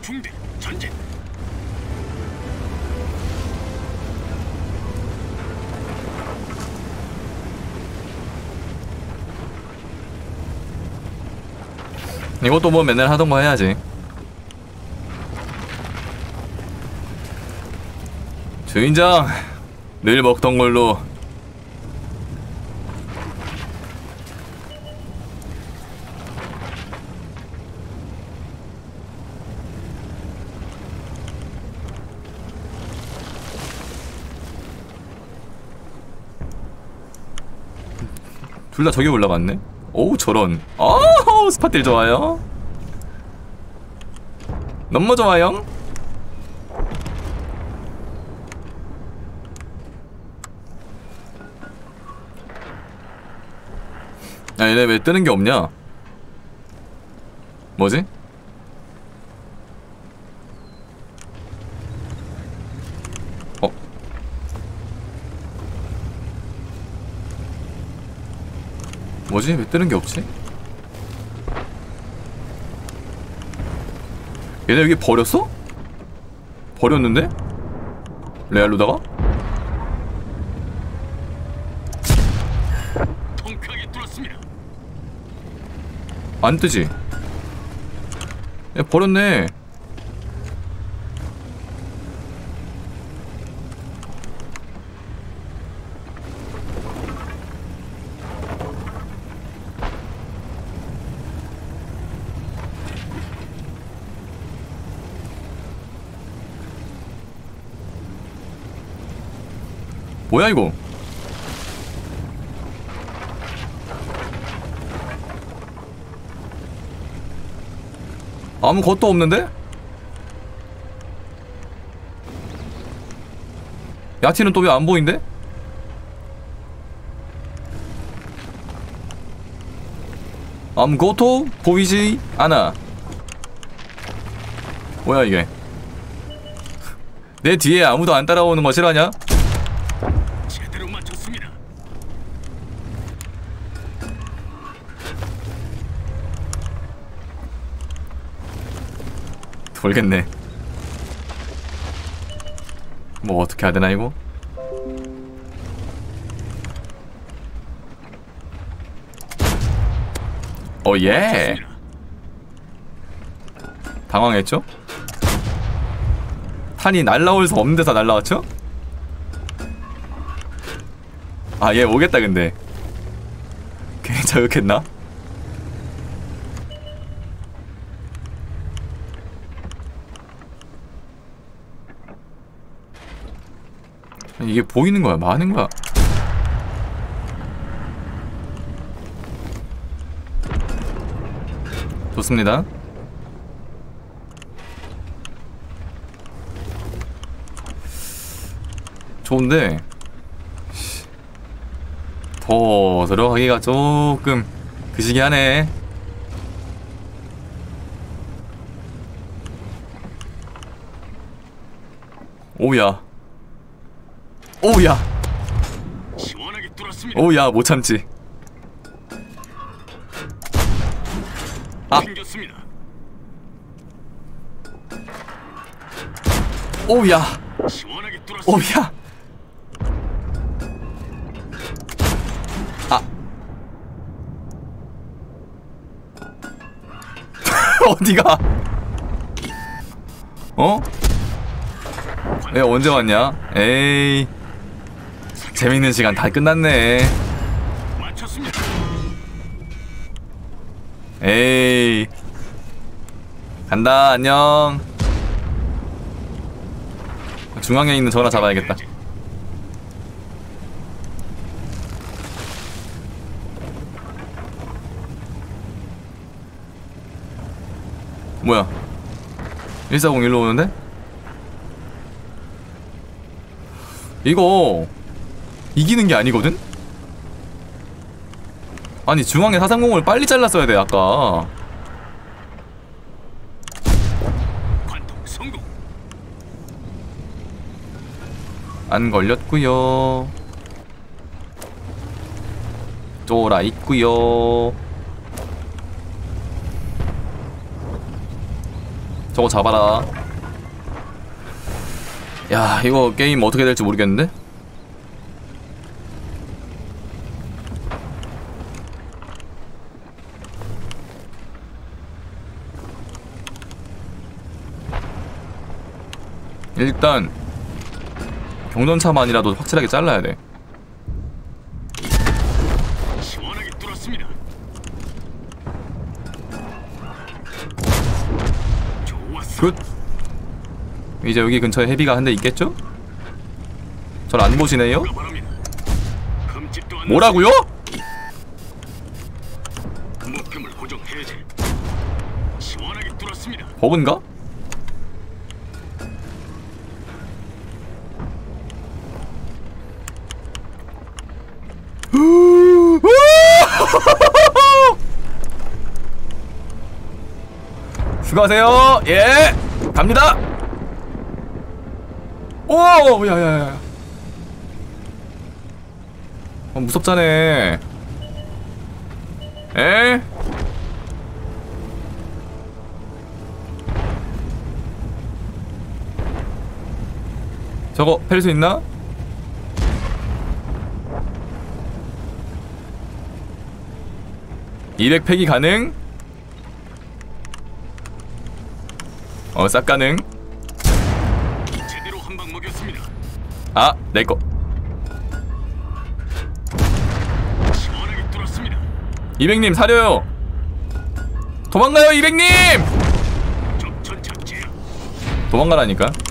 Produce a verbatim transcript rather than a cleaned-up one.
중대 전진. 이것도 뭐 맨날 하던 거 해야지. 주인장, 늘 먹던 걸로. 둘 다 저기 올라갔네? 오우 저런. 어우 스팟들 좋아요. 너무 좋아요. 야 얘네 왜 뜨는 게 없냐? 뭐지? 어? 뭐지? 왜 뜨는 게 없지? 얘네 여기 버렸어? 버렸는데? 레알로다가? 통쾌하게 뚫었습니다. 안 뜨지? 야 버렸네. 뭐야 이거? 아무것도 없는데? 야티는 또 왜 안 보인대? 아무것도 보이지 않아. 뭐야 이게? 내 뒤에 아무도 안 따라오는 거 싫어하냐? 제대로 맞췄습니다. 돌겠네. 뭐 어떻게 해야 되나 이거? 어 예. 당황했죠? 탄이 날라올 수 없는 데서 날라왔죠? 아 얘 오겠다 근데. 괜히 저격했나? 이게 보이는 거야? 많은 거야? 좋습니다. 좋은데 더 들어가기가 조금 그시기 하네. 오야 오야 시원하게 뚫었습니다. 오야 못 참지. 아 생겼습니다. 오야 시원하게 뚫었습니다. 오야 아 어디가? 어? 야 언제 왔냐? 에이 재밌는 시간 다 끝났네. 맞췄습니다. 에이 간다 안녕. 중앙에 있는 전화 잡아야겠다. 뭐야 일사공일로 오는데? 이거 이기는 게 아니거든? 아니 중앙에 사삼공을 빨리 잘랐어야 돼 아까. 관통 성공. 안 걸렸구요. 쫄아 있구요. 저거 잡아라. 야, 이거 게임 어떻게 될지 모르겠는데? 일단 경전차만이라도 확실하게 잘라야 돼. 시원하게 뚫었습니다. 좋았어. 굿. 이제 여기 근처에 헤비가 한 대 있겠죠? 절 안 보시네요? 누가 바랍니다. 흠집도 안 뭐라고요? 났- 목표물 고정 해제. 시원하게 뚫었습니다. 버그인가? 수고하세요. 예, 갑니다. 오, 야야야. 어, 무섭잖아. 에? 저거 팰 수 있나? 이백 팩이 가능? 어, 싹 가능. 제대로 한 방 먹였습니다. 아, 내꺼. 시원하게 뚫었습니다. 이백님 사려요. 도망가요, 이백님! 적전차 제압. 도망가라니까.